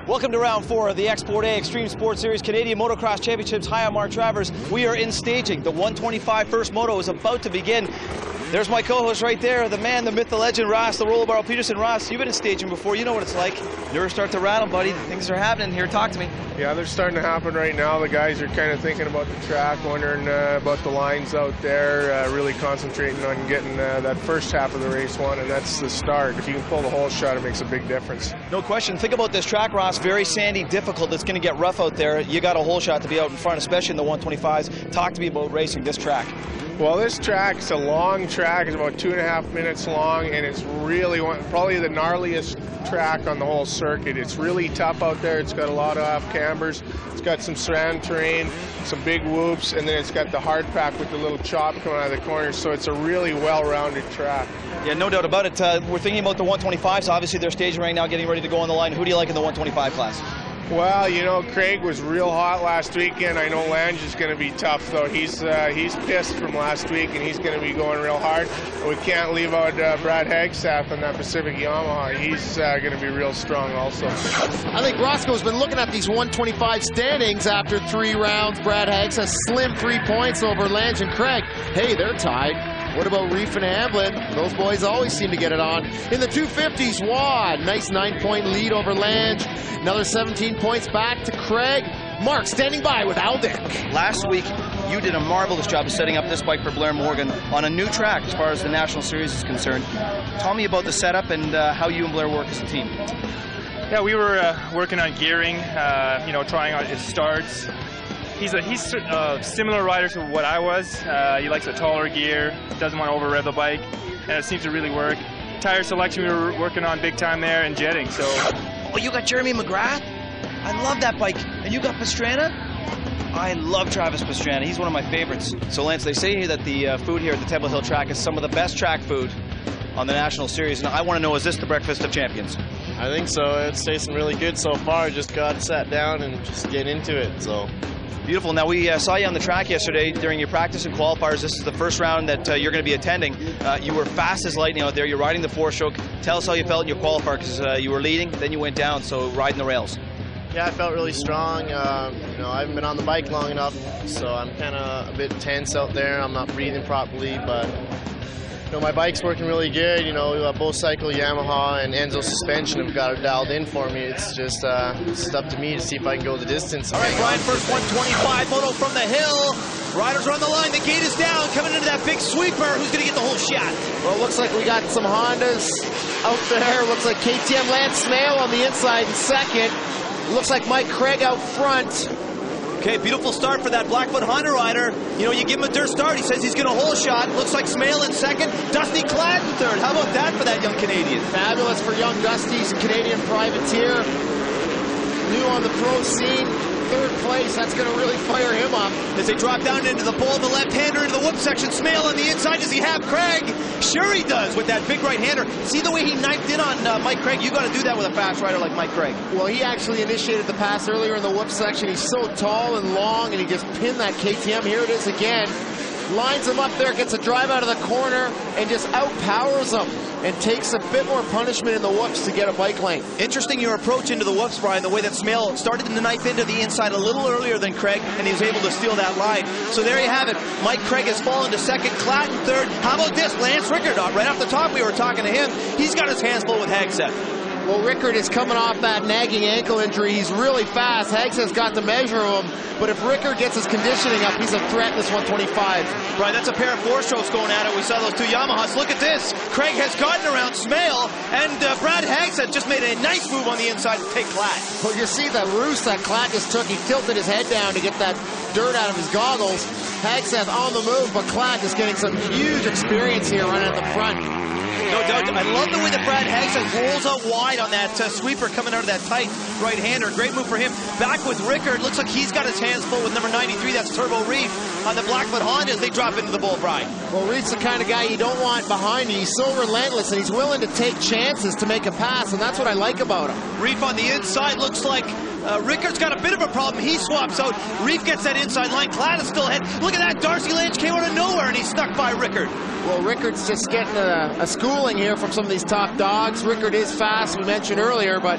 Welcome to round 4 of the Export A Extreme Sports Series Canadian Motocross Championships. Hi, I'm Mark Travers. We are in staging. The 125 First Moto is about to begin. There's my co-host right there, the man, the myth, the legend, Ross, the Rollerball Peterson. Ross, you've been in staging before. You know what it's like. Nerves start to rattle, buddy. Things are happening here. Talk to me. Yeah, they're starting to happen right now. The guys are kind of thinking about the track, wondering about the lines out there, really concentrating on getting that first half of the race won, and that's the start. If you can pull the whole shot, it makes a big difference. No question. Think about this track, Ross. Very sandy, difficult. It's going to get rough out there. You got a whole shot to be out in front, especially in the 125s. Talk to me about racing this track. Well, this track is a long track. It's about 2.5 minutes long, and it's really probably the gnarliest track on the whole circuit. It's really tough out there. It's got a lot of off-cambers. It's got some sand terrain, some big whoops, and then it's got the hard pack with the little chop coming out of the corners, so it's a really well-rounded track. Yeah, no doubt about it. We're thinking about the 125s. Obviously, they're staging right now, getting ready to go on the line. Who do you like in the 125 class? Well, you know, Craig was real hot last weekend. I know Lange is going to be tough, though. He's pissed from last week, and he's going to be going real hard. We can't leave out Brad Hagstaff on that Pacific Yamaha. He's going to be real strong also. I think Roscoe's been looking at these 125 standings after 3 rounds. Brad Hagstaff slim 3 points over Lange and Craig. Hey, they're tied. What about Reef and Hamblin? Those boys always seem to get it on. In the 250s, Wad, nice 9-point lead over Lange. Another 17 points back to Craig. Mark standing by with Aldic. Last week, you did a marvelous job of setting up this bike for Blair Morgan on a new track as far as the National Series is concerned. Tell me about the setup and how you and Blair work as a team. Yeah, we were working on gearing, trying out his starts. He's a similar rider to what I was. He likes a taller gear, doesn't want to over-rev the bike, and it seems to really work. Tire selection we were working on big time there, and jetting, so. Oh, you got Jeremy McGrath? I love that bike. And you got Pastrana? I love Travis Pastrana. He's one of my favorites. So, Lance, they say here that the food here at the Temple Hill track is some of the best track food on the National Series. And I want to know, is this the breakfast of champions? I think so. It's tasting really good so far. Just got sat down and just get into it, so. Beautiful. Now, we saw you on the track yesterday during your practice and qualifiers. This is the first round that you're going to be attending. You were fast as lightning out there. You're riding the 4-stroke. Tell us how you felt in your qualifier, because you were leading, then you went down, so riding the rails. Yeah, I felt really strong. I haven't been on the bike long enough, so I'm kind of a bit tense out there. I'm not breathing properly, but my bike's working really good. Both Cycle Yamaha and Enzo suspension have got it dialed in for me. It's just it's up to me to see if I can go the distance. All right, Brian, first 125 moto from the hill. Riders are on the line. The gate is down. Coming into that big sweeper. Who's going to get the whole shot? Well, it looks like we got some Hondas out there. Looks like KTM Lance Smale on the inside in second. Looks like Mike Craig out front. Okay, beautiful start for that Blackfoot Honda rider. You give him a dirt start. He says he's going to hole shot. Looks like Smale in second. Dusty Cladd in third. How about that for that young Canadian? Fabulous for young Dusty's Canadian privateer. New on the pro scene. 3rd place. That's going to really fire him up. As they drop down into the pole, the left-hander into the whoop section. Smale on the inside. Does he have Craig? Sure he does with that big right-hander. See the way he knifed in on Mike Craig? You got to do that with a fast rider like Mike Craig. Well, he actually initiated the pass earlier in the whoop section. He's so tall and long, and he just pinned that KTM. Here it is again. Lines him up there, gets a drive out of the corner, and just outpowers him and takes a bit more punishment in the whoops to get a bike lane. Interesting your approach into the whoops, Brian, the way that Smale started to knife into the inside a little earlier than Craig, and he was able to steal that line. So there you have it. Mike Craig has fallen to second, Cladd in third. How about this? Lance Rickard, right off the top, we were talking to him. He's got his hands full with Hagstaff. Well, Rickard is coming off that nagging ankle injury. He's really fast. Hagstaff's got the measure of him. But if Rickard gets his conditioning up, he's a threat in this 125. Brian, that's a pair of 4-strokes going at it. We saw those 2 Yamahas. Look at this. Craig has gotten around Smale, and Brad Hagstaff just made a nice move on the inside to take Cladd. Well, you see that roost that Cladd just took. He tilted his head down to get that dirt out of his goggles. Hagstaff on the move, but Cladd just getting some huge experience here running at the front. No doubt. I love the way that Brad Hagstaff rolls out wide on that sweeper coming out of that tight right-hander. Great move for him. Back with Rickard. Looks like he's got his hands full with number 93. That's Turbo Reef on the Blackfoot Honda as they drop into the bull bride. Well, Reef's the kind of guy you don't want behind you. He's so relentless, and he's willing to take chances to make a pass, and that's what I like about him. Reef on the inside. Looks like Rickard's got a bit of a problem. He swaps out. Reef gets that inside line. Cladd is still ahead. Look at that. Darcy Lange came out of nowhere, and he stuck by Rickard. Well, Rickard's just getting a schooling here from some of these top dogs. Rickard is fast, we mentioned earlier, but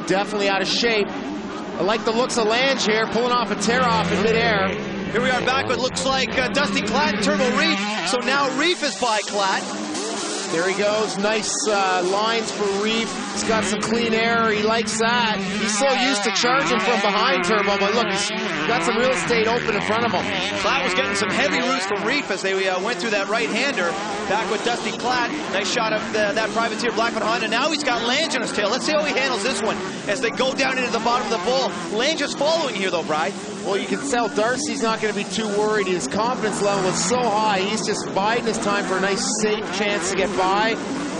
definitely out of shape. I like the looks of Lange here, pulling off a tear-off in midair. Here we are back with looks like Dusty Klatt and Turbo Reef. So now Reef is by Klatt. There he goes, nice lines for Reef. He's got some clean air, he likes that. He's so used to charging from behind Turbo, but look, he's got some real estate open in front of him. Klatt was getting some heavy roots from Reef as they went through that right-hander. Back with Dusty Klatt, nice shot of that privateer Blackfoot Honda. Now he's got Lange on his tail. Let's see how he handles this one as they go down into the bottom of the bowl. Lange is following here though, Bry. Well, you can tell Darcy's not going to be too worried. His confidence level is so high. He's just biding his time for a nice, safe chance to get by.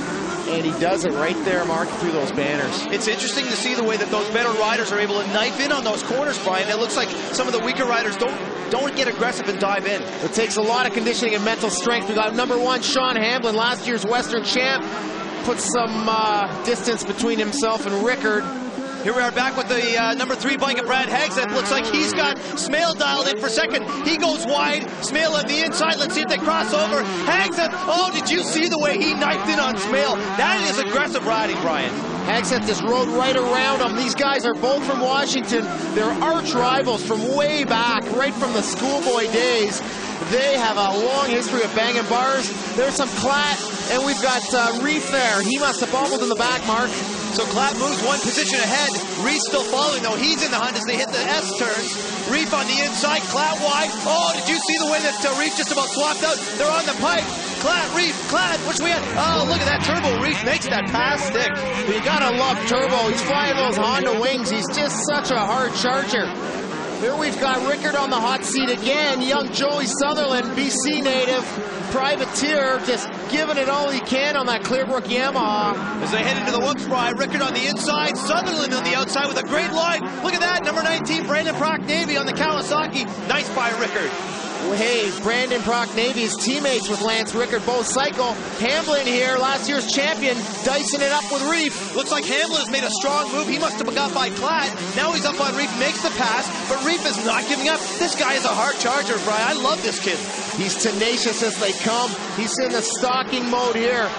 And he does it right there, marking through those banners. It's interesting to see the way that those better riders are able to knife in on those corners, Brian. It looks like some of the weaker riders don't get aggressive and dive in. It takes a lot of conditioning and mental strength. We got number 1, Sean Hamblin, last year's Western champ. Put some distance between himself and Rickard. Here we are back with the number 3 bike of Brad Hagseth. Looks like he's got Smale dialed in for second. He goes wide. Smale on the inside. Let's see if they cross over. Hagseth, oh, did you see the way he knifed in on Smale? That is aggressive riding, Brian. Hagseth just rode right around him. These guys are both from Washington. They're arch rivals from way back, right from the schoolboy days. They have a long history of banging bars. There's some Klatt, and we've got Reef there. He must have bobbled in the back, Mark. So Klatt moves one position ahead. Reef still following, though. He's in the hunt as they hit the S turns. Reef on the inside, Klatt wide. Oh, did you see the way that Reef just about swapped out? They're on the pipe. Klatt, Reef, Klatt, which we had. Oh, look at that Turbo. Reef makes that pass stick. But you gotta love Turbo. He's flying those Honda wings. He's just such a hard charger. Here we've got Rickard on the hot seat again. Young Joey Sutherland, BC native, privateer, just giving it all he can on that Clearbrook Yamaha. As they head into the whoops, Brian, Rickard on the inside, Sutherland on the outside with a great line. Look at that, number 19, Brandon Prock-Navy on the Kawasaki. Nice by Rickard. Hey, Brandon Prock-Navy is teammates with Lance Rickard, both cycle. Hamblin here, last year's champion, dicing it up with Reef. Looks like Hamblin has made a strong move. He must have got by Klatt. Now he's up on Reef, makes the pass, but Reef is not giving up. This guy is a hard charger, Brian. I love this kid. He's tenacious as they come. He's in the stalking mode here.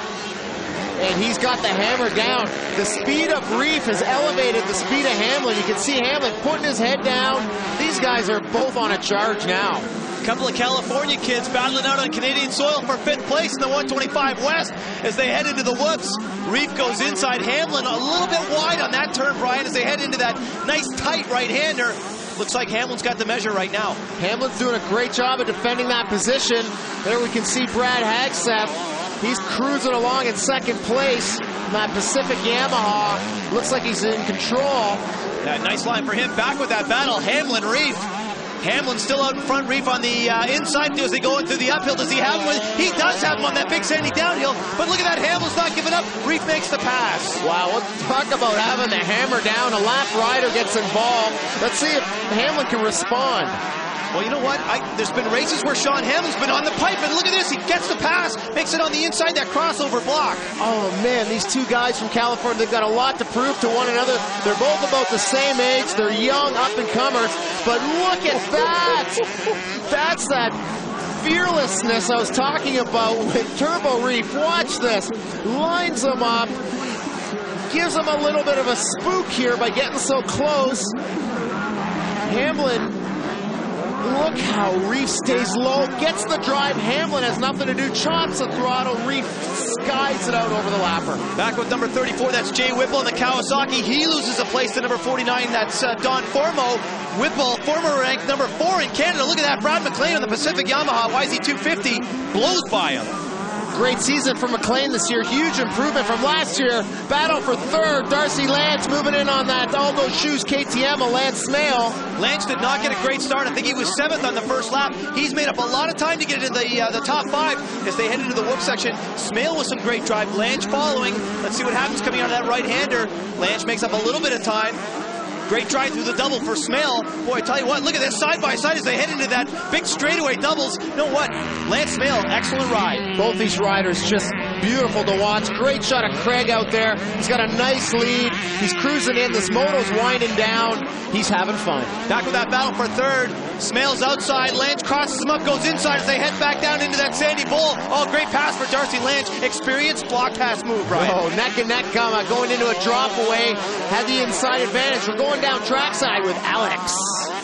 And he's got the hammer down. The speed of Reef has elevated the speed of Hamblin. You can see Hamblin putting his head down. These guys are both on a charge now. A couple of California kids battling out on Canadian soil for 5th place in the 125 West as they head into the whoops. Reef goes inside. Hamblin a little bit wide on that turn, Brian, as they head into that nice tight right-hander. Looks like Hamlin's got the measure right now. Hamlin's doing a great job of defending that position. There we can see Brad Hagseth. He's cruising along in 2nd place in that Pacific Yamaha. Looks like he's in control. That nice line for him. Back with that battle, Hamlin, Reef. Hamlin still out in front, Reef on the inside as they go in through the uphill. Does he have him? He does have him on that big sandy downhill, but look at that, Hamlin's not giving up. Reef makes the pass. Wow, we'll talk about having the hammer down. A lap rider gets involved. Let's see if Hamlin can respond. Well, you know what? There's been races where Sean Hamlin's been on the pipe, and look at this. He gets the pass, makes it on the inside, that crossover block. Oh, man, these two guys from California, they've got a lot to prove to one another. They're both about the same age. They're young up-and-comers, but look at that. That's that fearlessness I was talking about with Turbo Reef. Watch this. Lines them up. Gives them a little bit of a spook here by getting so close. Hamlin, look how Reef stays low, gets the drive. Hamlin has nothing to do, chops the throttle. Reef skies it out over the lapper. Back with number 34, that's Jay Whipple in the Kawasaki. He loses a place to number 49, that's Don Formo. Whipple, former ranked number 4 in Canada. Look at that, Brad McLean on the Pacific Yamaha YZ250, blows by him. Great season for McLean this year. Huge improvement from last year. Battle for 3rd. Darcy Lance moving in on that Aldo Shoes KTM, Lance Smale. Lance did not get a great start. I think he was 7th on the first lap. He's made up a lot of time to get into the top 5 as they head into the whoop section. Smale with some great drive. Lance following. Let's see what happens coming out of that right-hander. Lance makes up a little bit of time. Great drive through the double for Smale. Boy, I tell you what, look at this side-by-side as they head into that big straightaway doubles. You know what? Lance Smale, excellent ride. Both these riders just beautiful to watch. Great shot of Craig out there. He's got a nice lead. He's cruising in. This moto's winding down. He's having fun. Back with that battle for third. Smales outside. Lange crosses him up, goes inside as they head back down into that sandy bowl. Oh, great pass for Darcy Lange. Experienced block pass move, Brian. Oh, neck and neck going into a drop away. Had the inside advantage. We're going down trackside with Alex.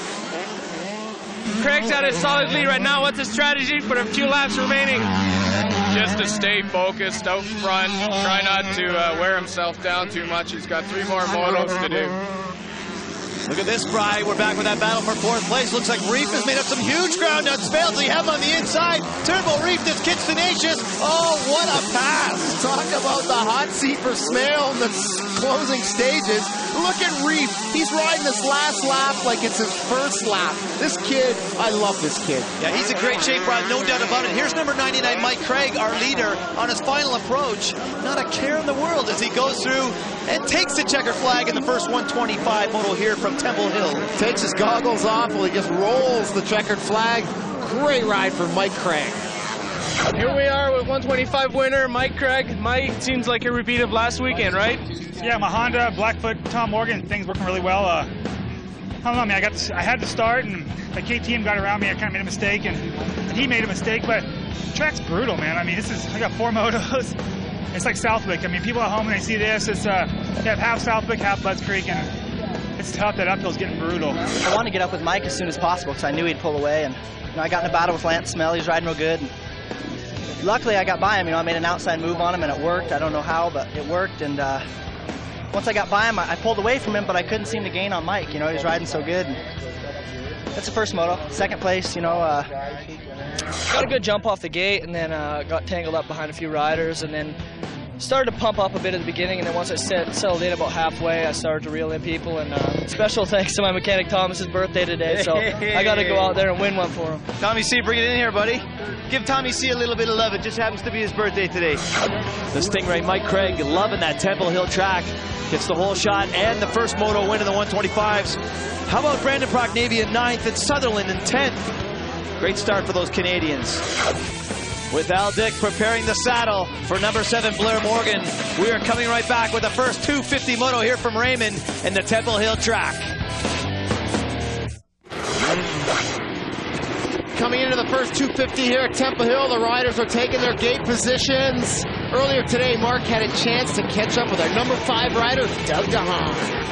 Craig's at a solid lead right now. What's his strategy for a few laps remaining? Just to stay focused out front, try not to wear himself down too much. He's got 3 more motos to do. Look at this, Brian. We're back with that battle for 4th place. Looks like Reef has made up some huge ground on Smales. They have him on the inside. Turbo Reef, this kid's tenacious. Oh, what a pass. Talk about the hot seat for Smale in the closing stages. Look at Reef. He's riding this last lap like it's his first lap. This kid, I love this kid. Yeah, he's in great shape, Brian, no doubt about it. Here's number 99, Mike Craig, our leader, on his final approach. Not a care in the world as he goes through and takes the checker flag in the first 125 moto here from Temple Hill. Takes his goggles off while he just rolls the checkered flag. Great ride for Mike Craig. Here we are with 125 winner Mike Craig. Mike, seems like a repeat of last weekend, right? Yeah, my Honda, Blackfoot, Tom Morgan, things working really well. I don't know, man, I had to start, and the KTM got around me. I kind of made a mistake, and he made a mistake, but the track's brutal, man. I mean, I got 4 motos. It's like Southwick. I mean, people at home, when they see this, it's you have half Southwick, half Budds Creek, and it's tough. That uphill's getting brutal. I wanted to get up with Mike as soon as possible because I knew he'd pull away, and I got in a battle with Lance Smell. He was riding real good. And luckily, I got by him. I made an outside move on him, and it worked. I don't know how, but it worked. And once I got by him, I pulled away from him, but I couldn't seem to gain on Mike. He was riding so good. And that's the first moto. 2nd place, got a good jump off the gate, and then got tangled up behind a few riders, and then started to pump up a bit at the beginning, and then once I settled in about halfway, I started to reel in people, and special thanks to my mechanic Thomas's birthday today, so I got to go out there and win one for him. Tommy C, bring it in here, buddy. Give Tommy C a little bit of love. It just happens to be his birthday today. The Stingray, Mike Craig, loving that Temple Hill track. Gets the whole shot and the first moto win in the 125s. How about Brandon Prochnavia in 9th and Sutherland in 10th? Great start for those Canadians. With Al Dick preparing the saddle for number 7, Blair Morgan. We are coming right back with the first 250 moto here from Raymond and the Temple Hill track. Coming into the first 250 here at Temple Hill, the riders are taking their gate positions. Earlier today, Mark had a chance to catch up with our number 5 rider, Doug DeHaan.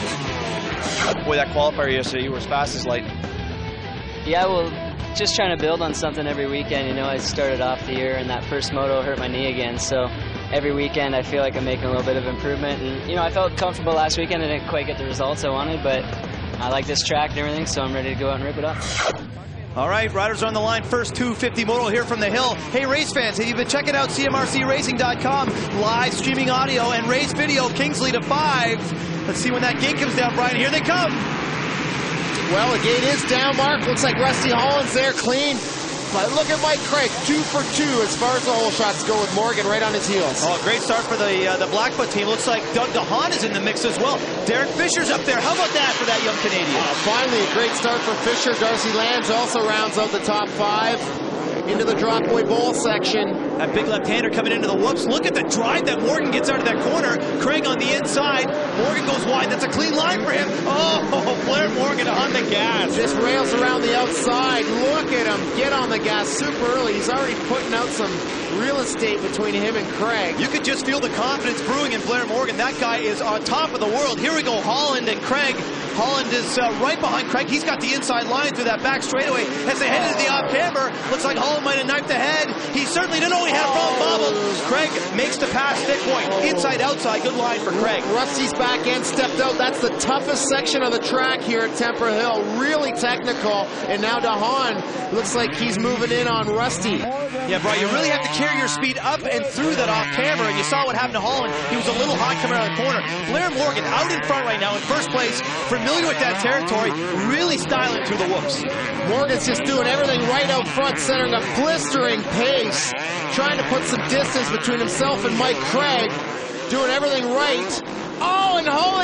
Boy, that qualifier yesterday, you were as fast as lightning. Yeah, well, just trying to build on something every weekend. I started off the year and that first moto hurt my knee again, so every weekend I feel like I'm making a little bit of improvement. And I felt comfortable last weekend. I didn't quite get the results I wanted, but I like this track and everything, so I'm ready to go out and rip it up. All right, riders are on the line. First 250 moto here from the hill. Hey, race fans, have you been checking out CMRCRacing.com? Live streaming audio and race video, Kingsley to 5. Let's see when that gate comes down, Brian. Here they come. Well, the gate is down, Mark. Looks like Rusty Holland's there, clean. But look at Mike Craig, 2 for 2 as far as the whole shots go with Morgan right on his heels. Oh, great start for the Blackfoot team. Looks like Doug DeHaan is in the mix as well. Derek Fisher's up there. How about that for that young Canadian? Finally, a great start for Fisher. Darcy Lange also rounds out the top 5. Into the Drop Boy Bowl section. That big left-hander coming into the whoops. Look at the drive that Morgan gets out of that corner. Craig on the inside. Morgan goes wide. That's a clean line for him. Oh, Blair Morgan on the gas. Just rails around the outside. Look at him get on the gas super early. He's already putting out some real estate between him and Craig. You could just feel the confidence brewing in Blair Morgan. That guy is on top of the world. Here we go, Holland and Craig. Holland is right behind Craig. He's got the inside line through that back straightaway as they head into the off-camber. Looks like Holland might have knifed ahead. He certainly didn't know he had a problem bobbled. Craig makes the pass, thick point. Inside, outside, good line for Craig. Rusty's back end stepped out. That's the toughest section of the track here at Temple Hill. Really technical. And now DeHaan looks like he's moving in on Rusty. Yeah, Brian, you really have to carry your speed up and through that off-camber. And you saw what happened to Holland. He was a little hot coming out of the corner. Blair Morgan out in front right now in first place. Familiar with that territory, really styling through the whoops. Morgan's just doing everything right out front, centering a blistering pace, trying to put some distance between himself and Mike Craig, doing everything right. Oh, and Holland's down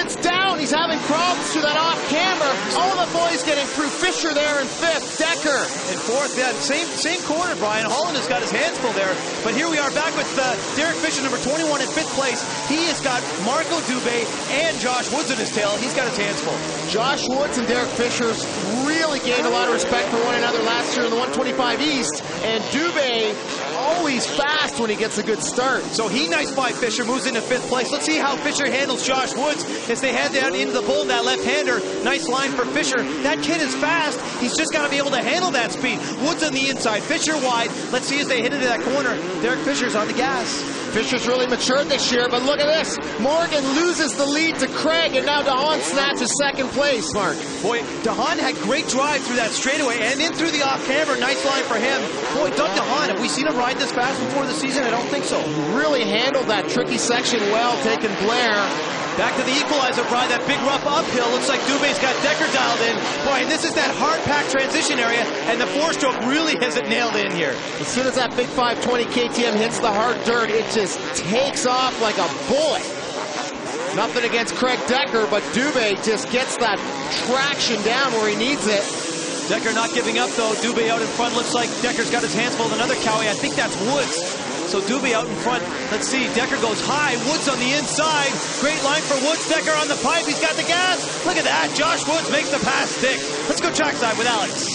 down. He's having problems through that off camber. All the boys getting through. Fisher there in 5th. Decker in 4th. Yeah, same corner, Brian. Holland has got his hands full there. But here we are back with Derek Fisher, number 21 in 5th place. He has got Marco Dubé and Josh Woods in his tail. He's got his hands full. Josh Woods and Derek Fisher really gained a lot of respect for one another last year in the 125 East. And Dubé always fast when he gets a good start. So he nice by Fisher, moves into 5th place. Let's see how Fisher handles Josh Woods as they head down into the bull. That left-hander, nice line for Fisher. That kid is fast. He's just got to be able to handle that speed. Woods on the inside, Fisher wide. Let's see as they hit into that corner. Derek Fisher's on the gas. Fisher's really matured this year, but look at this. Morgan loses the lead to Craig, and now DeHaan snatches 2nd place, Mark. Boy, DeHaan had great drive through that straightaway and in through the off-camber. Nice line for him. Boy, Doug DeHaan, have we seen him ride this fast before the season? I don't think so. Really handled that tricky section well, taking Blair. Back to the equalizer, Brian, that big rough uphill. Looks like Dubé's got Decker dialed in. Boy, and this is that hard-packed transition area, and the 4-stroke really has it nailed in here. As soon as that big 520 KTM hits the hard dirt, it just takes off like a bullet. Nothing against Craig Decker, but Dubé just gets that traction down where he needs it. Decker not giving up, though. Dubé out in front. Looks like Decker's got his hands full of another Cowie. I think that's Woods. So Dubé out in front. Let's see. Decker goes high. Woods on the inside. Great line for Woods. Decker on the pipe. He's got the gas. Look at that. Josh Woods makes the pass stick. Let's go trackside with Alex.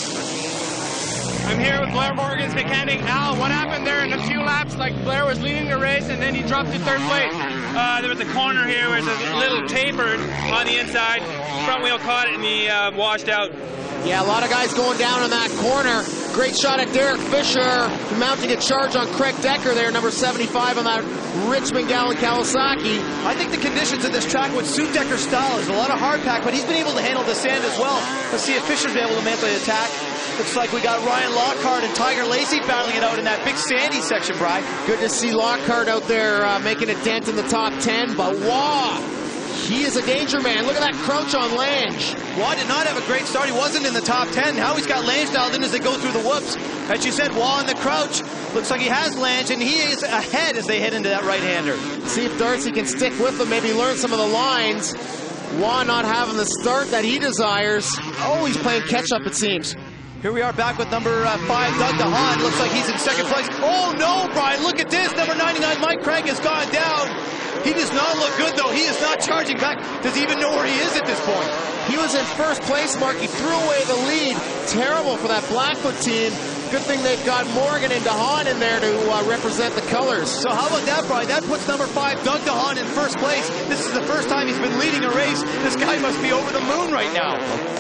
I'm here with Blair Morgan's mechanic. Al, what happened there in a few laps? Like Blair was leading the race and then he dropped to 3rd place. There was a corner here where there's a little tapered on the inside. Front wheel caught it and he washed out. Yeah, a lot of guys going down in that corner. Great shot at Derek Fisher, mounting a charge on Craig Decker there, number 75 on that Richmond Gallon Kawasaki. I think the conditions of this track would suit Decker's style. There's a lot of hard pack, but he's been able to handle the sand as well. Let's see if Fisher's been able to manage the attack. Looks like we got Ryan Lockhart and Tiger Lacey battling it out in that big sandy section, Brian. Good to see Lockhart out there making a dent in the top 10, but wow! He is a danger man. Look at that crouch on Lange. Waugh did not have a great start. He wasn't in the top 10. Now he's got Lange dialed in as they go through the whoops. As you said, Waugh in the crouch. Looks like he has Lange, and he is ahead as they head into that right-hander. See if Darcy can stick with them, maybe learn some of the lines. Waugh not having the start that he desires. Oh, he's playing catch-up, it seems. Here we are back with number 5, Doug DeHaan. Looks like he's in 2nd place. Oh, no, Brian, look at this. Number 99, Mike Craig, has gone down. He does not look good, though. He is not charging back. Does he even know where he is at this point? He was in 1st place, Mark. He threw away the lead. Terrible for that Blackfoot team. Good thing they've got Morgan and DeHaan in there to represent the colors. So how about that, Brian? That puts number 5, Doug DeHaan, in 1st place. This is the first time he's been leading a race. This guy must be over the moon right now.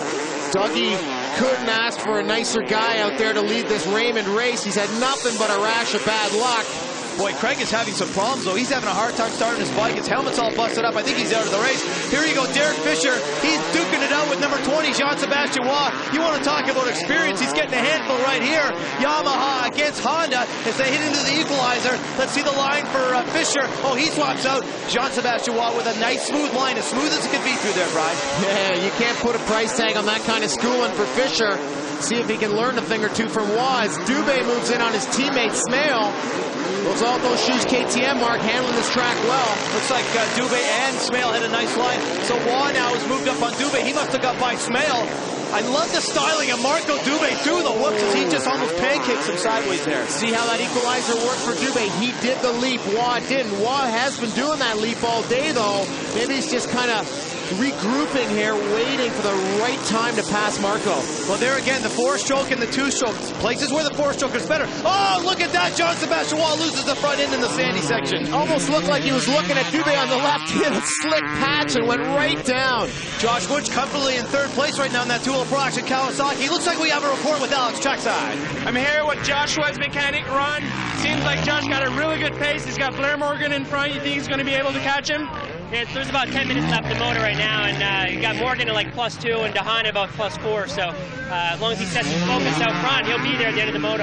Dougie couldn't ask for a nicer guy out there to lead this Raymond race. He's had nothing but a rash of bad luck. Boy, Craig is having some problems, though. He's having a hard time starting his bike. His helmet's all busted up. I think he's out of the race. Here you go, Derek Fisher. He's duking it out with number 20, Jean-Sébastien Waugh. You want to talk about experience? He's getting a handful right here. Yamaha against Honda as they hit into the equalizer. Let's see the line for Fisher. Oh, he swaps out Jean-Sébastien Waugh with a nice, smooth line, as smooth as it can be through there, Brian. Yeah, you can't put a price tag on that kind of schooling for Fisher. See if he can learn a thing or two from Waugh as Dubé moves in on his teammate Smale. Those Alto Shoes KTM, Mark, handling this track well. Looks like Dubé and Smale had a nice line. So Waugh now has moved up on Dubé. He must have got by Smale. I love the styling of Marco Dubé through the whoops as he just almost pancakes him sideways there. See how that equalizer worked for Dubé. He did the leap. Waugh didn't. Waugh has been doing that leap all day, though. Maybe he's just kind of regrouping here, waiting for the right time to pass Marco. Well, there again, the 4-stroke and the 2-stroke. Places where the 4-stroke is better. Oh, look at that. Jean-Sébastien Waugh loses the front end in the sandy section. Almost looked like he was looking at Dubé on the left. He had a slick patch and went right down. Josh Woods comfortably in 3rd place right now in that Tula Pro Action Kawasaki. Looks like we have a report with Alex trackside. I'm here with Josh Woods' mechanic, Ron. Seems like Josh got a really good pace. He's got Blair Morgan in front. You think he's going to be able to catch him? Yeah, there's about 10 minutes left in the motor right now, and you got Morgan at like +2 and DeHaan about +4. So as long as he sets his focus out front, he'll be there at the end of the moto.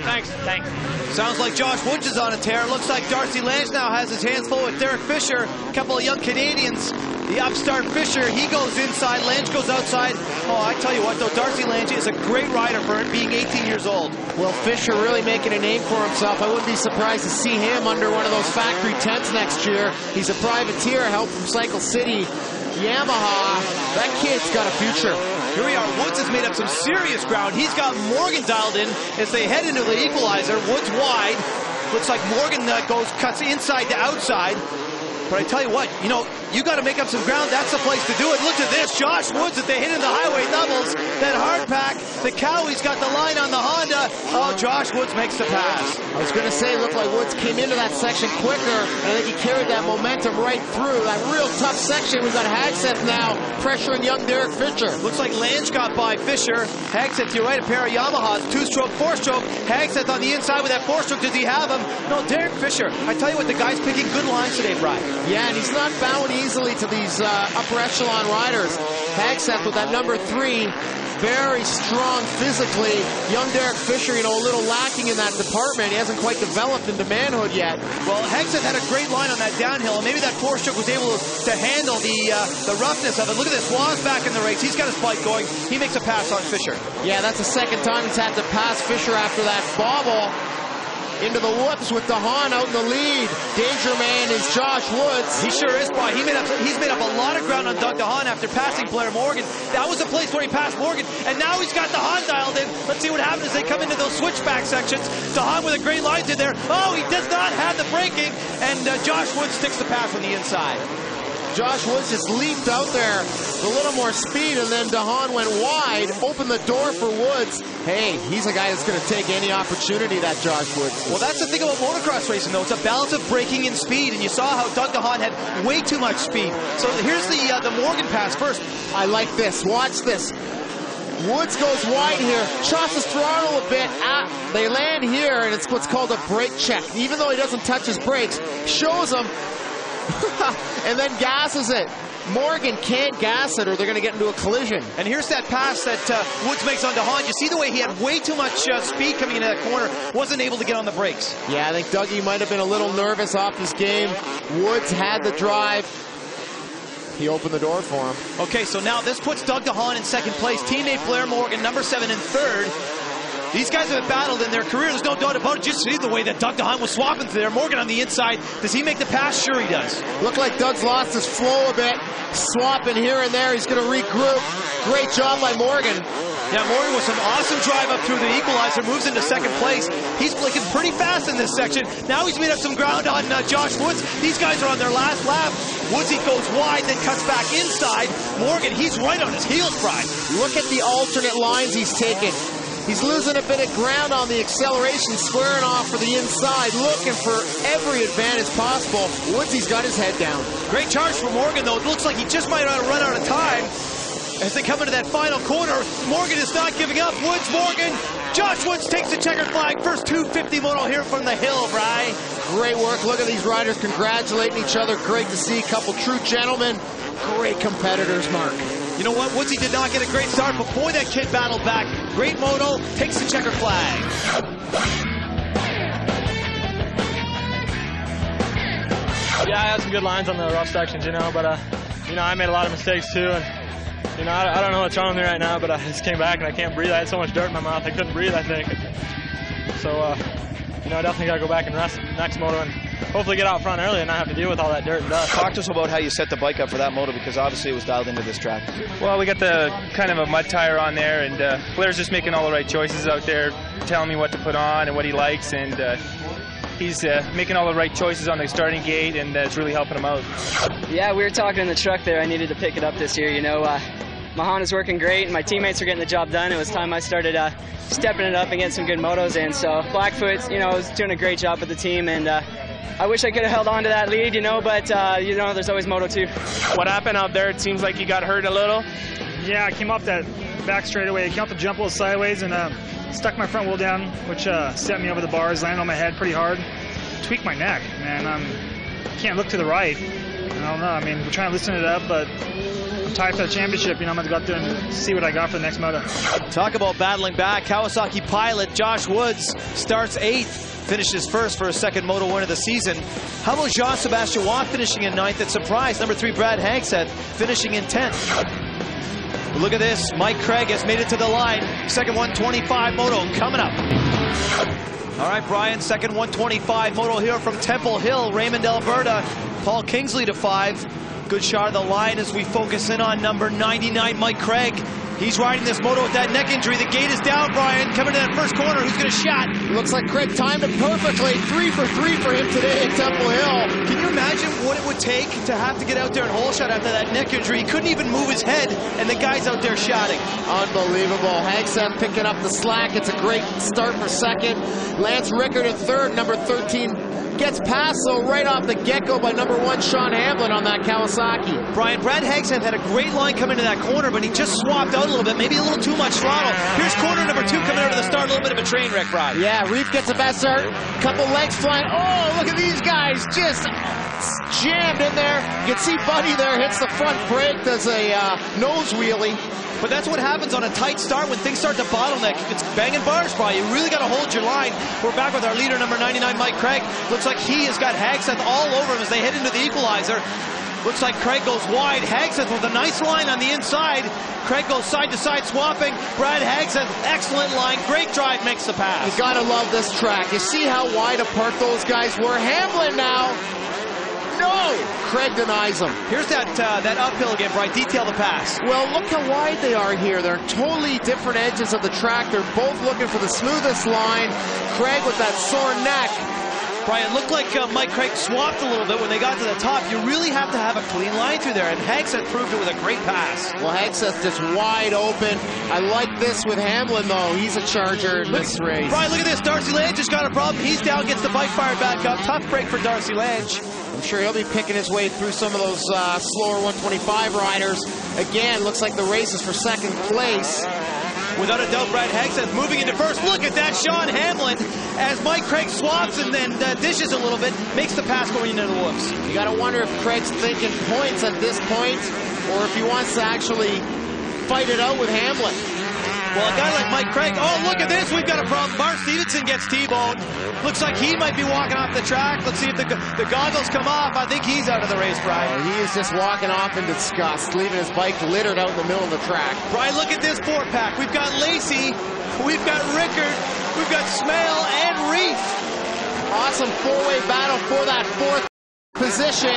Thanks. Sounds like Josh Woods is on a tear. Looks like Darcy Lange now has his hands full with Derek Fisher. A couple of young Canadians. The upstart Fisher, he goes inside. Lange goes outside. Oh, I tell you what, though, Darcy Lange is a great rider for being 18 years old. Well, Fisher really making a name for himself. I wouldn't be surprised to see him under one of those factory tents next year. He's a privateer, help from Cycle City Yamaha. That kid's got a future. Here we are. Woods has made up some serious ground. He's got Morgan dialed in as they head into the equalizer. Woods wide. Looks like Morgan cuts inside to outside. But I tell you what, you know, you got to make up some ground. That's the place to do it. Look at this. Josh Woods, if they hit in the highway doubles, that hard pack. The Cowie's got the line on the Honda. Oh, Josh Woods makes the pass. I was going to say, it looked like Woods came into that section quicker, and I think he carried that momentum right through. That real tough section. We've got Hagseth now pressuring young Derek Fisher. Looks like Lange got by Fisher. Hagseth, you're right, a pair of Yamahas. 2-stroke, 4-stroke. Hagseth on the inside with that 4-stroke. Does he have him? No, Derek Fisher. I tell you what, the guy's picking good lines today, Brian. Yeah, and he's not bowing easily to these upper echelon riders. Hagseth with that number 3, very strong physically. Young Derek Fisher, you know, a little lacking in that department. He hasn't quite developed into manhood yet. Well, Hagseth had a great line on that downhill, and maybe that 4-stroke was able to handle the roughness of it. Look at this, Waz back in the race. He's got his bike going. He makes a pass on Fisher. Yeah, that's the second time he's had to pass Fisher after that bobble. Into the whoops with DeHaan out in the lead. Danger man is Josh Woods. He sure is, Brian. He's made up a lot of ground on Doug DeHaan after passing Blair Morgan. That was the place where he passed Morgan, and now he's got DeHaan dialed in. Let's see what happens as they come into those switchback sections. DeHaan with a great line in there. Oh, he does not have the braking, and Josh Woods sticks the pass on the inside. Josh Woods just leaped out there with a little more speed, and then DeHaan went wide, opened the door for Woods. Hey, he's a guy that's going to take any opportunity, that Josh Woods. Well, that's the thing about motocross racing, though. It's a balance of braking and speed, and you saw how Doug DeHaan had way too much speed. So here's the Morgan pass first. I like this. Watch this. Woods goes wide here, chops his throttle a bit. They land here, and it's what's called a brake check. Even though he doesn't touch his brakes, shows them, and then gasses it. Morgan can't gas it or they're going to get into a collision. And here's that pass that Woods makes on DeHaan. You see the way he had way too much speed coming into that corner. Wasn't able to get on the brakes. Yeah, I think Dougie might have been a little nervous off this game. Woods had the drive. He opened the door for him. Okay, so now this puts Doug DeHaan in second place. Teammate Blair Morgan, number 7 in third. These guys have battled in their career, there's no doubt about it. Just see the way that Doug DeHaan was swapping through there. Morgan on the inside. Does he make the pass? Sure he does. Looked like Doug's lost his flow a bit. Swapping here and there. He's going to regroup. Great job by Morgan. Yeah, Morgan with some awesome drive up through the equalizer. Moves into second place. He's blinking pretty fast in this section. Now he's made up some ground on Josh Woods. These guys are on their last lap. Woodsy goes wide, then cuts back inside. Morgan, he's right on his heels, Brian. Look at the alternate lines he's taking. He's losing a bit of ground on the acceleration, squaring off for the inside, looking for every advantage possible. Woodsy's got his head down. Great charge for Morgan, though. It looks like he just might run out of time. As they come into that final corner, Morgan is not giving up. Woods, Morgan, Josh Woods takes the checkered flag. First 250 moto here from the hill, Bri. Great work. Look at these riders congratulating each other. Great to see a couple true gentlemen. Great competitors, Mark. You know what? Woodsy did not get a great start, but boy, that kid battled back. Great moto, takes the checkered flag. Yeah, I had some good lines on the rough sections, you know, but, you know, I made a lot of mistakes too, and, you know, I don't know what's wrong with me right now, but I just came back and I can't breathe. I had so much dirt in my mouth, I couldn't breathe, I think. So, you know, I definitely got to go back and rest next moto and hopefully get out front early and not have to deal with all that dirt and dust. Talk to us about how you set the bike up for that moto, because obviously it was dialed into this track. Well, we got the kind of a mud tire on there, and Blair's just making all the right choices out there, telling me what to put on and what he likes, and he's making all the right choices on the starting gate, and it's really helping him out. Yeah, we were talking in the truck there. I needed to pick it up this year, you know. My Honda's working great, and my teammates are getting the job done. It was time I started stepping it up and getting some good motos in. So Blackfoot, you know, was doing a great job with the team, and I wish I could have held on to that lead, you know, but, you know, there's always Moto 2. What happened out there? It seems like you got hurt a little. Yeah, I came off that back straightaway. I came off the jump a little sideways and stuck my front wheel down, which sent me over the bars, landed on my head pretty hard. Tweaked my neck, man. Can't look to the right. I don't know. I mean, we're trying to loosen it up, but tie for the championship, I'm going to go out there and see what I got for the next moto. Talk about battling back. Kawasaki pilot Josh Woods starts 8th, finishes 1st for his 2nd moto win of the season. How about Jean-Sébastien Watt finishing in 9th at surprise? Number 3, Brad Hagseth finishing in 10th. Look at this. Mike Craig has made it to the line. 2nd 125 moto coming up. All right, Brian, 2nd 125 moto here from Temple Hill, Raymond, Alberta. Paul Kingsley to 5. Good shot of the line as we focus in on number 99, Mike Craig. He's riding this moto with that neck injury. The gate is down, Brian. Coming to that first corner. Who's going to shot? Looks like Craig timed it perfectly. 3 for 3 for him today at Temple Hill. Can you imagine what it would take to have to get out there and hole shot after that neck injury? He couldn't even move his head, and the guy's out there shotting. Unbelievable. Hagseth picking up the slack. It's a great start for 2nd. Lance Rickard at 3rd. Number 13 gets past, so right off the get-go by number 1, Sean Hamlin on that Kawasaki. Brian, Brad Hagseth had a great line coming into that corner, but he just swapped out a little bit, maybe a little too much throttle. Here's corner number 2 coming out of the start, a little bit of a train wreck, Brian. Yeah, Reef gets a best start, couple legs flying. Oh, look at these guys, just jammed in there. You can see Buddy there hits the front brake, does a nose wheelie. But that's what happens on a tight start when things start to bottleneck. It's banging bars, Brian. You really got to hold your line. We're back with our leader, number 99, Mike Craig. Looks like he has got Hagseth all over him as they head into the equalizer. Looks like Craig goes wide. Hagseth with a nice line on the inside. Craig goes side to side swapping. Brad Hagseth, excellent line. Great drive, makes the pass. You got to love this track. You see how wide apart those guys were. Hamlin now. No! Craig denies him. Here's that uphill again, Brian. Detail the pass. Well, look how wide they are here. They're totally different edges of the track. They're both looking for the smoothest line. Craig with that sore neck. Brian, it looked like Mike Craig swapped a little bit when they got to the top. You really have to have a clean line through there, and Hagseth proved it with a great pass. Well, Hagseth just wide open. I like this with Hamlin, though. He's a charger in this race. Brian, look at this. Darcy Lange has got a problem. He's down, gets the bike fired back up. Tough break for Darcy Lange. I'm sure he'll be picking his way through some of those slower 125 riders. Again, looks like the race is for 2nd place. Without a doubt, Brad Hagseth moving into 1st. Look at that, Sean Hamlin, as Mike Craig swaps and then dishes a little bit, makes the pass going into the whoops. You got to wonder if Craig's thinking points at this point, or if he wants to actually fight it out with Hamlin. Well, a guy like Mike Craig, oh, look at this, we've got a problem. Bart Stevenson gets T-boned. Looks like he might be walking off the track. Let's see if the goggles come off. I think he's out of the race, Brian. He is just walking off in disgust, leaving his bike littered out in the middle of the track. Brian, look at this 4-pack. We've got Lacey, we've got Rickard, we've got Smale and Reef. Awesome 4-way battle for that 4th position.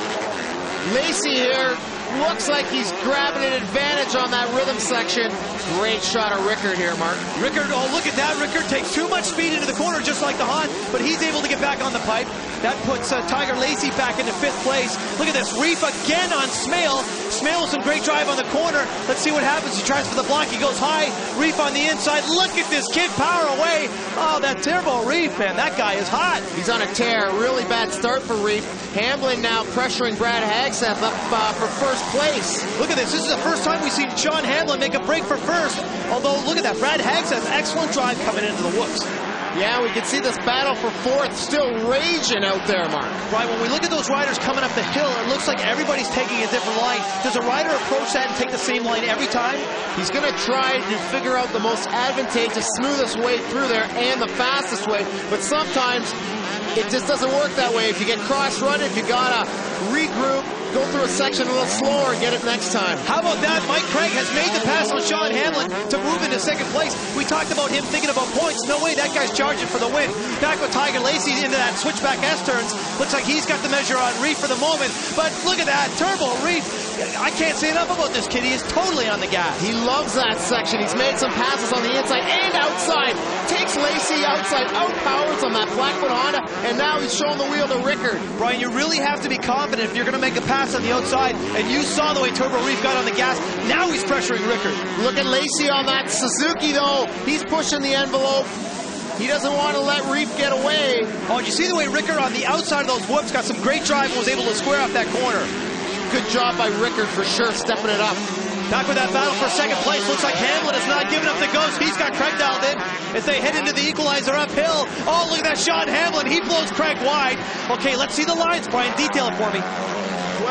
Lacey here looks like he's grabbing an advantage on that rhythm section. Great shot of Rickard here, Mark. Rickard, oh, look at that. Rickard takes too much speed into the corner, just like the Hahn, but he's able to get back on the pipe. That puts Tiger Lacey back into 5th place. Look at this. Reef again on Smale. Smale with some great drive on the corner. Let's see what happens. He tries for the block. He goes high. Reef on the inside. Look at this kid power away. Oh, that Turbo Reef, man. That guy is hot. He's on a tear. Really bad start for Reef. Hamlin now pressuring Brad Hagseth up for 1st place. Look at this. This is the first time we've seen Sean Hamlin make a break for 1st. Although, look at that. Brad Hagseth, excellent drive coming into the whoops. Yeah, we can see this battle for 4th still raging out there, Mark. Right, when we look at those riders coming up the hill, it looks like everybody's taking a different line. Does a rider approach that and take the same line every time? He's going to try to figure out the most advantageous, smoothest way through there and the fastest way, but sometimes it just doesn't work that way. If you get cross-rutted, you got to regroup, go through a section a little slower and get it next time. How about that? Mike Craig has made the pass on Sean Hamlin to move into 2nd place. We talked about him thinking about points. No way, that guy's charging for the win. Back with Tiger Lacey into that switchback S-turns. Looks like he's got the measure on Reef for the moment. But look at that, Turbo Reef. I can't say enough about this kid. He is totally on the gas. He loves that section. He's made some passes on the inside and outside. Takes Lacey outside, outpowers on that Blackfoot Honda, and now he's showing the wheel to Rickard. Brian, you really have to be confident if you're going to make a pass on the outside, and you saw the way Turbo Reef got on the gas. Now he's pressuring Rickard. Look at Lacey on that Suzuki, though. He's pushing the envelope. He doesn't want to let Reef get away. Oh, did you see the way Rickard on the outside of those whoops got some great drive and was able to square off that corner? Good job by Rickard for sure, stepping it up. Back with that battle for 2nd place. Looks like Hamlin is not giving up the ghost. He's got Craig dialed in as they head into the equalizer uphill. Oh, look at that Sean Hamlin. He blows Craig wide. Okay, let's see the lines, Brian. Detail it for me. Well,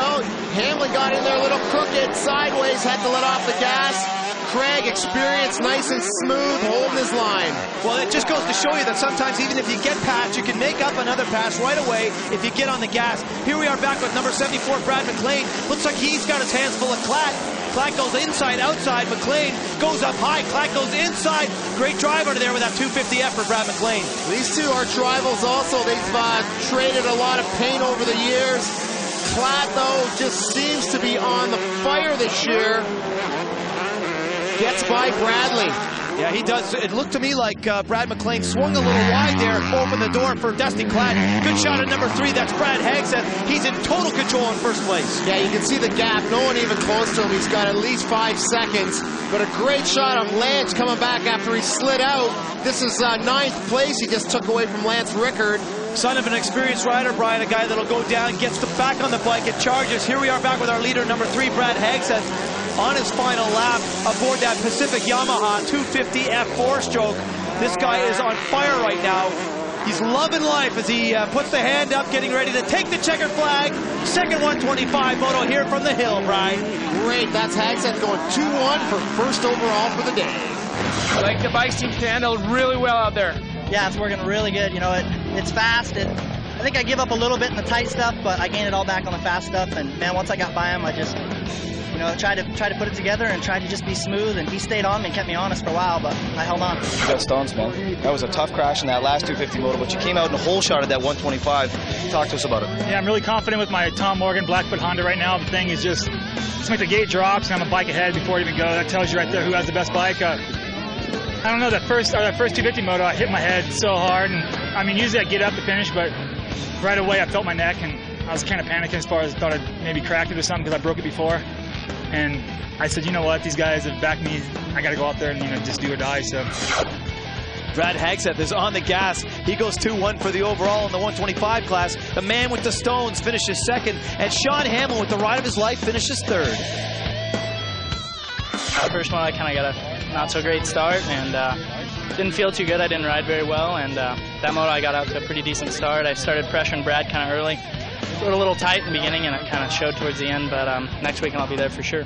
Hamlin got in there a little crooked, sideways, had to let off the gas. Craig, experienced, nice and smooth, holding his line. Well, it just goes to show you that sometimes even if you get past, you can make up another pass right away if you get on the gas. Here we are back with number 74, Brad McLean. Looks like he's got his hands full of Klatt. Klatt goes inside, outside. McLean goes up high. Klatt goes inside. Great drive out of there with that 250F for Brad McLean. These two are rivals also. They've traded a lot of paint over the years. Klatt, though, just seems to be on the fire this year. Gets by Bradley. Yeah, he does. It looked to me like Brad McLean swung a little wide there, opened the door for Dusty Klatt. Good shot at number 3. That's Brad Hagseth. He's in total control in first place. Yeah, you can see the gap. No one even close to him. He's got at least 5 seconds. But a great shot of Lance coming back after he slid out. This is 9th place. He just took away from Lance Rickard. Son of an experienced rider, Brian, a guy that'll go down, gets back on the bike and charges. Here we are back with our leader, number 3, Brad Hagseth, on his final lap aboard that Pacific Yamaha 250F 4-stroke. This guy is on fire right now. He's loving life as he puts the hand up, getting ready to take the checkered flag. Second 125 moto here from the hill, Brian. Great, that's Hagseth going 2-1 for first overall for the day. Like the bike seems to handle really well out there. Yeah, it's working really good. You know, it's fast. I think I give up a little bit in the tight stuff, but I gained it all back on the fast stuff. And man, once I got by him, I just, you know, tried to put it together and tried to just be smooth. And he stayed on me and kept me honest for a while, but I held on. You got stones, man. That was a tough crash in that last 250 moto, but you came out in a whole shot at that 125. Talk to us about it. Yeah, I'm really confident with my Tom Morgan Blackfoot Honda right now. The thing is just make the gate drops and I'm a bike ahead before it even goes. That tells you right there who has the best bike. I don't know, that first 250 moto, I hit my head so hard, and I mean, usually I get up to finish, but right away I felt my neck, and I was kind of panicking as far as I thought I'd maybe cracked it or something because I broke it before. And I said, you know what, these guys have backed me, I got to go out there and, you know, just do or die. So Brad Hagseth is on the gas. He goes 2-1 for the overall in the 125 class. The man with the stones finishes second, and Sean Hamlin with the ride of his life finishes third. First one, I kind of got a not so great start and didn't feel too good. I didn't ride very well, and that moto I got out to a pretty decent start. I started pressuring Brad kind of early. Rode a little tight in the beginning, and it kind of showed towards the end, but next weekend I'll be there for sure.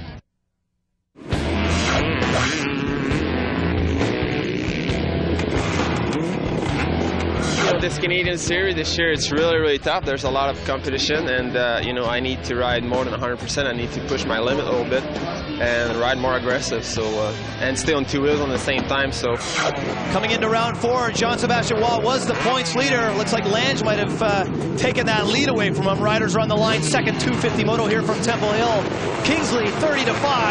You know, this Canadian Series this year, it's really tough. There's a lot of competition, and you know, I need to ride more than 100%. I need to push my limit a little bit and ride more aggressive, so and stay on 2 wheels on the same time. So coming into round 4, Jean-Sébastien Waugh was the points leader. Looks like Lange might have taken that lead away from him. Riders are on the line. Second 250 moto here from Temple Hill. Kingsley 30-5.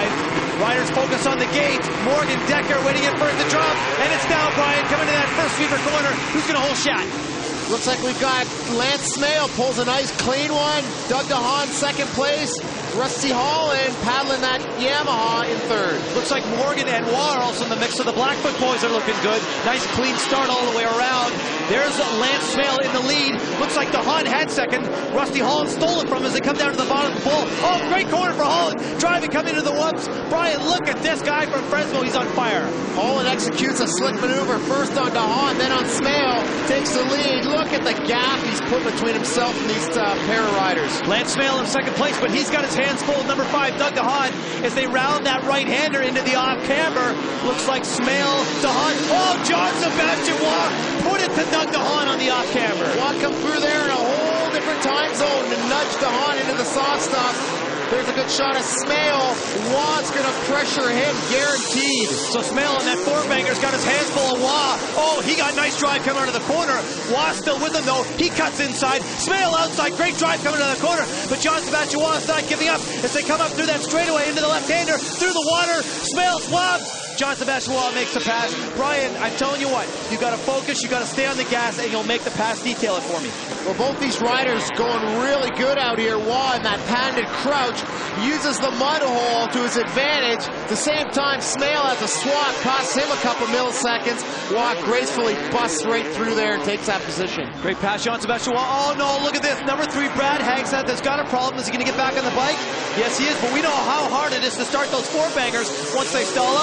Riders focus on the gate. Morgan Decker waiting in for it to drop, and it's now Brian coming to that first sweeper corner. Who's going to hold shot? Looks like we've got Lance Smale pulls a nice clean one. Doug DeHaan second place. Rusty Holland paddling that Yamaha in third. Looks like Morgan and Waugh are also in the mix, so the Blackfoot boys are looking good. Nice clean start all the way around. There's Lance Smale in the lead. Looks like DeHaan had second. Rusty Holland stole it from him as they come down to the bottom of the pole. Oh, great corner for Holland. Driving, coming to the whoops. Brian, look at this guy from Fresno. He's on fire. Holland executes a slick maneuver. First on DeHaan, then on Smale. Takes the lead. Look at the gap he's put between himself and these pair of riders. Lance Smale in second place, but he's got his hands full. Number 5, Doug DeHaan, as they round that right-hander into the off-camber. Looks like Smale, DeHaan. Oh, Jean-Sébastien Waugh put it to Doug DeHaan on the off-camber. Waugh come through there in a whole different time zone to nudge DeHaan into the soft stuff. There's a good shot of Smale. Waugh's going to pressure him, guaranteed. So Smale on that four-banger's got his hands full of Waugh. Oh, he got nice drive coming out of the corner. Waugh still with him, though. He cuts inside. Smale outside. Great drive coming out of the corner. But Jean-Sébastien Waugh's not giving up as they come up through that straightaway into the left-hander, through the water. Smale swabs. Jean-Sébastien Waugh makes the pass. Brian, I'm telling you what, you got to focus, you got to stay on the gas, and you'll make the pass. Detail it for me. Well, both these riders going really good out here. Waugh in that patented crouch uses the mud hole to his advantage. At the same time, Smale has a swap, costs him a couple milliseconds. Waugh gracefully busts right through there and takes that position. Great pass, Jean-Sébastien Waugh. Oh no, look at this. Number 3, Brad Hagseth has got a problem. Is he going to get back on the bike? Yes, he is, but we know how hard it is to start those four-bangers once they stall out.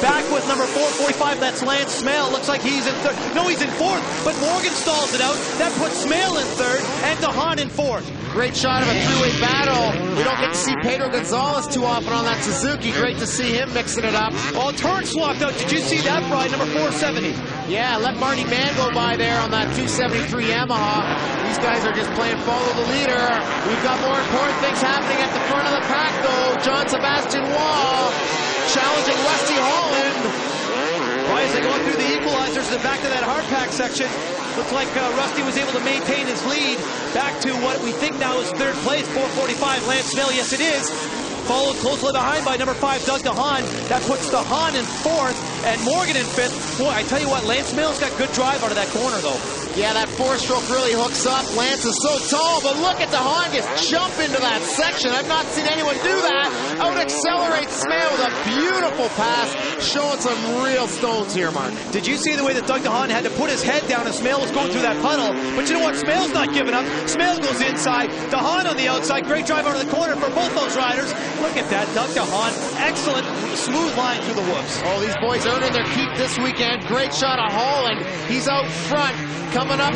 Back with number 445, that's Lance Smale. Looks like he's in third. No, he's in fourth, but Morgan stalls it out. That puts Smale in third and DeHaan in fourth. Great shot of a three-way battle. We don't get to see Pedro Gonzalez too often on that Suzuki. Great to see him mixing it up. Oh, turn swapped out. Did you see that, Brian? Number 470. Yeah, let Marty Mann go by there on that 273 Yamaha. These guys are just playing follow the leader. We've got more important things happening at the front of the pack, though. John Sebastian Waugh challenging Rusty Holland. Right, as they go through the equalizers and back to that hard pack section. Looks like Rusty was able to maintain his lead back to what we think now is third place, 445. Lance Smale, yes it is. Followed closely behind by number 5, Doug DeHaan. That puts DeHaan in fourth and Morgan in fifth. Boy, I tell you what, Lance Smale's got good drive out of that corner, though. Yeah, that four-stroke really hooks up. Lance is so tall, but look at DeHaan just jump into that section. I've not seen anyone do that. Out-accelerates Smale with a beautiful pass, showing some real stones here, Mark. Did you see the way that Doug DeHaan had to put his head down as Smale was going through that puddle? But you know what? Smale's not giving up. Smale goes inside. DeHaan on the outside. Great drive out of the corner for both those riders. Look at that, Doug DeHaan. Excellent, smooth line through the whoops. Oh, these boys earning their keep this weekend. Great shot of Holland. He's out front. Coming up.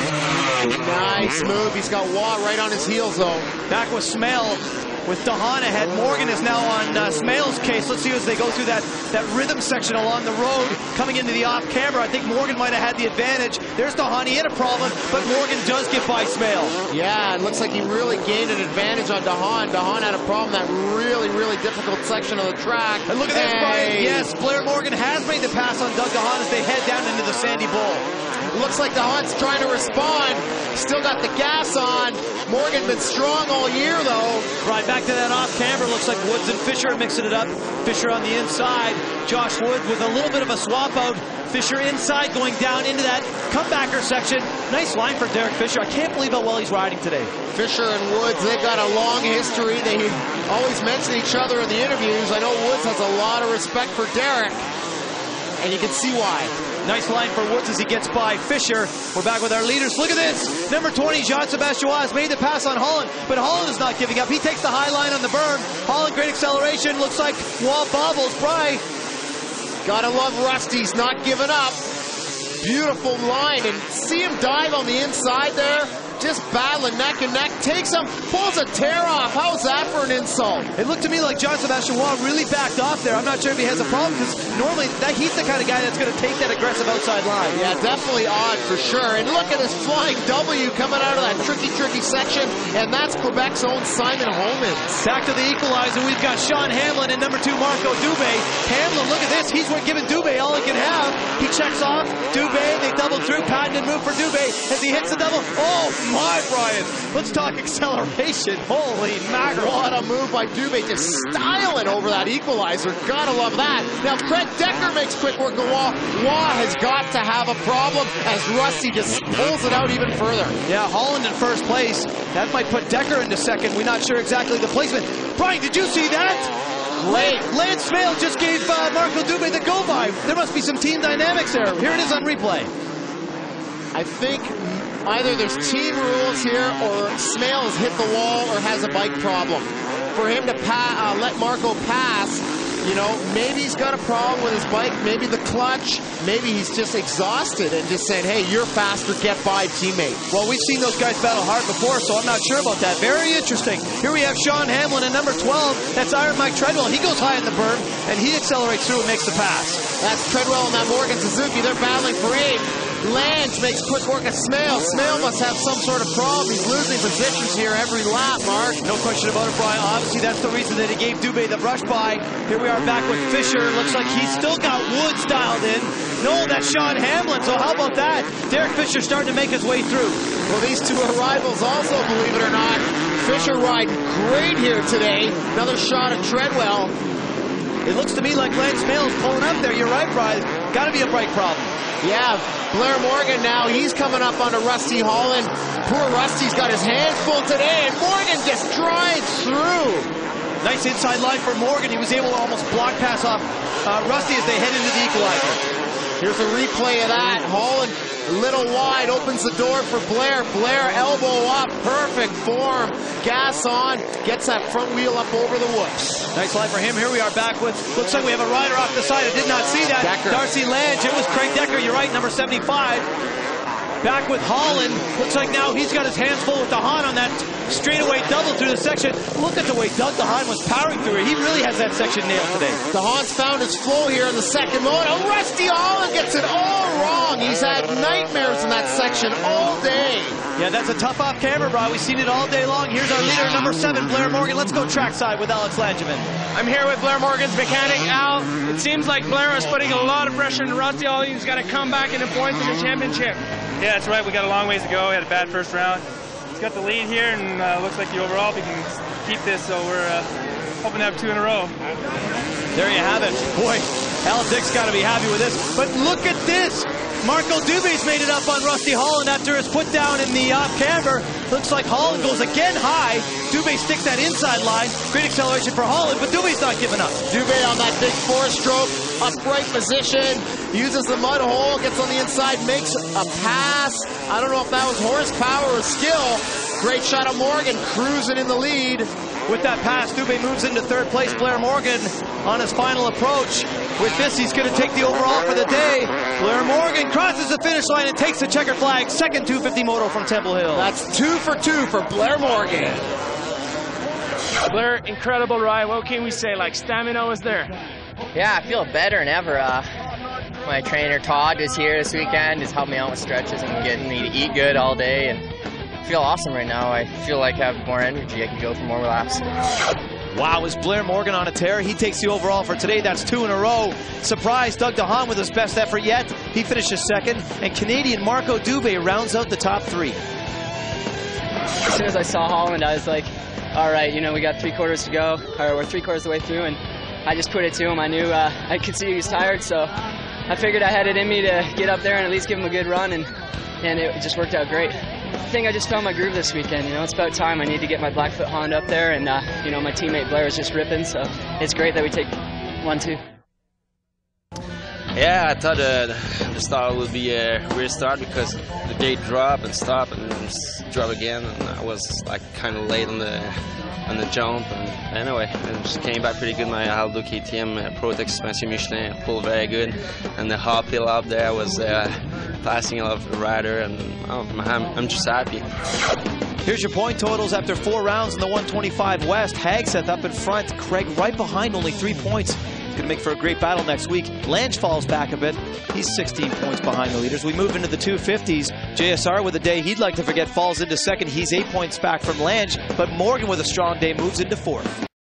Nice move. He's got Waugh right on his heels, though. Back with Smale. With DeHaan ahead. Morgan is now on Smale's case. Let's see as they go through that rhythm section along the road. Coming into the off-camera, I think Morgan might have had the advantage. There's DeHaan. He had a problem, but Morgan does get by Smale. Yeah, it looks like he really gained an advantage on DeHaan. DeHaan had a problem that really, really difficult section of the track. And look at this, Brian. Yes, Blair Morgan has made the pass on Doug DeHaan as they head down into the Sandy Bowl. Looks like DeHaan's trying to respond. Still got the gas on. Morgan been strong all year, though. Right, back to that off-camera. Looks like Woods and Fisher mixing it up. Fisher on the inside. Josh Wood with a little bit of a swap out. Fisher inside going down into that comebacker section. Nice line for Derek Fisher. I can't believe how well he's riding today. Fisher and Woods, they've got a long history. They always mention each other in the interviews. I know Woods has a lot of respect for Derek, and you can see why. Nice line for Woods as he gets by Fisher. We're back with our leaders. Look at this. Number 20, Jean-Sébastien Waugh has made the pass on Holland, but Holland is not giving up. He takes the high line on the berm. Holland, great acceleration. Looks like Waugh bobbles. Bry. Gotta love Rusty's not giving up. Beautiful line, and see him dive on the inside there. Just battling neck and neck, takes him, pulls a tear off. How's that for an insult? It looked to me like Jean-Sébastien Waugh really backed off there. I'm not sure if he has a problem, because normally he's the kind of guy that's going to take that aggressive outside line. Yeah, definitely odd for sure. And look at this flying W coming out of that tricky section, and that's Quebec's own Simon Homans. Back to the equalizer, we've got Sean Hamlin and number 2, Marco Dubé. Hamlin, look at this, he's giving Dubé all he can have. He checks off, Dubé, they double through, patented move for Dubé as he hits the double. Oh my, Brian, let's talk acceleration. Holy mackerel. What a move by Dubé, just styling over that equalizer. Gotta love that. Now Craig Decker makes quick work of Waugh. Waugh has got to have a problem as Rusty just pulls it out even further. Yeah, Holland in first place. That might put Decker into second. We're not sure exactly the placement. Brian, did you see that? Lance Smale just gave Marco Dubé the go-by. There must be some team dynamics there. Here it is on replay. I think either there's team rules here or Smale has hit the wall or has a bike problem. For him to let Marco pass, you know, maybe he's got a problem with his bike, maybe the clutch, maybe he's just exhausted and just saying, hey, you're faster, get by, teammate. Well, we've seen those guys battle hard before, so I'm not sure about that. Very interesting. Here we have Sean Hamlin at number 12. That's Iron Mike Treadwell. He goes high in the berm, and he accelerates through and makes the pass. That's Treadwell and that Morgan Suzuki. They're battling for aim. Lange makes quick work of Smale. Smale must have some sort of problem. He's losing positions here every lap, Mark. No question about it, Brian. Obviously, that's the reason that he gave Dubé the brush by. Here we are back with Fisher. Looks like he's still got Woods dialed in. No, that's Sean Hamlin, so how about that? Derek Fisher starting to make his way through. Well, these two arrivals also, believe it or not. Fisher riding great here today. Another shot of Treadwell. It looks to me like Lance Smale is pulling up there. You're right, Brian. Got to be a brake problem. Yeah, Blair Morgan now, he's coming up onto Rusty Holland. Poor Rusty's got his hands full today, and Morgan just drives through. Nice inside line for Morgan. He was able to almost block pass off Rusty as they head into the equalizer. Here's a replay of that. Holland A little wide, opens the door for Blair. Blair elbow up, perfect form. Gas on, gets that front wheel up over the whoops. Nice line for him. Here we are back with, looks like we have a rider off the side. I did not see that. Decker. Darcy Lange. It was Craig Decker. You're right, number 75. Back with Holland. Looks like now he's got his hands full with DeHaan on that straightaway double through the section. Look at the way Doug DeHaan was powering through it. He really has that section nailed today. DeHaan's found his flow here in the second moto. Oh, Rusty Holland gets it all wrong. He's had nightmares in that section all day. Yeah, that's a tough off camera, bro. We've seen it all day long. Here's our leader, number 7, Blair Morgan. Let's go trackside with Alex Langevin. I'm here with Blair Morgan's mechanic, Al. It seems like Blair is putting a lot of pressure on Rusty Holland. He's got to come back into points in the championship. Yeah, that's right. We got a long ways to go. We had a bad first round. He's got the lead here, and looks like the overall we can keep this. So we're hoping to have 2 in a row. There you have it. Boy, Al Dick's got to be happy with this. But look at this. Marco Dubé's made it up on Rusty Holland after his put down in the off-camber. Looks like Holland goes again high. Dubé sticks that inside line. Great acceleration for Holland, but Dubé's not giving up. Dubé on that big 4-stroke, upright position, uses the mud hole, gets on the inside, makes a pass. I don't know if that was horsepower or skill. Great shot of Morgan, cruising in the lead. With that pass, Dubé moves into 3rd place. Blair Morgan on his final approach. With this, he's going to take the overall for the day. Blair Morgan crosses the finish line and takes the checker flag. Second 250 moto from Temple Hill. That's 2 for 2 for Blair Morgan. Blair, incredible ride. What can we say? Like, stamina was there. Yeah, I feel better than ever. My trainer Todd is here this weekend. He's helped me out with stretches and getting me to eat good all day. And I feel awesome right now. I feel like I have more energy. I can go for more laps. Wow, is Blair Morgan on a tear? He takes the overall for today. That's 2 in a row. Surprise, Doug DeHaan with his best effort yet. He finishes 2nd. And Canadian Marco Dubé rounds out the top 3. As soon as I saw Holland, I was like, all right, you know, we got 3 quarters to go, or we're 3 quarters of the way through, and I just put it to him. I knew I could see he was tired, so I figured I had it in me to get up there and at least give him a good run, and it just worked out great. I think I just found my groove this weekend. You know, it's about time. I need to get my Blackfoot Honda up there, and you know, my teammate Blair is just ripping, so it's great that we take 1-2. Yeah, I thought the start would be a weird start because the gate drop and stop and drop again, and I was like kind of late on the jump. And anyway, I just came back pretty good. My Aldo KTM Protex Suspension Michelin pulled very good, and the hop hill up there was passing off the rider, and I'm just happy. Here's your point totals after 4 rounds in the 125 West. Hagseth up in front, Craig right behind, only 3 points. Going to make for a great battle next week. Lange falls back a bit. He's 16 points behind the leaders. We move into the 250s. JSR with a day he'd like to forget falls into 2nd. He's 8 points back from Lange, but Morgan with a strong day moves into 4th.